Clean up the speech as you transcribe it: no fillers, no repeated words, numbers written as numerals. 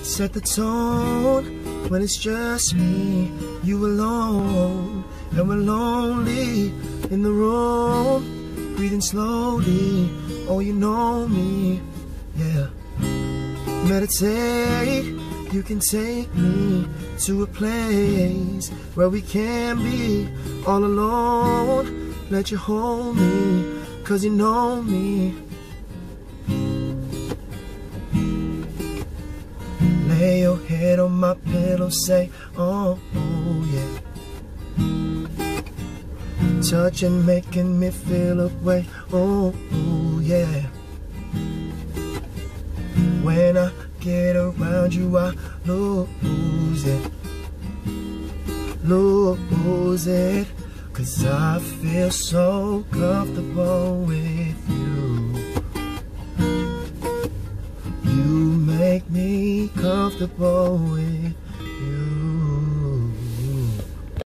Set the tone when it's just me, you alone, and we're lonely in the room, breathing slowly. Oh, you know me, yeah. Meditate, you can take me to a place where we can be all alone. Let you hold me, 'cause you know me. Lay your head on my pillow, say, oh, oh yeah. Touching, making me feel a way, oh, oh yeah. When I get around you, I lose it, lose it. 'Cause I feel so comfortable with you. You make me comfortable with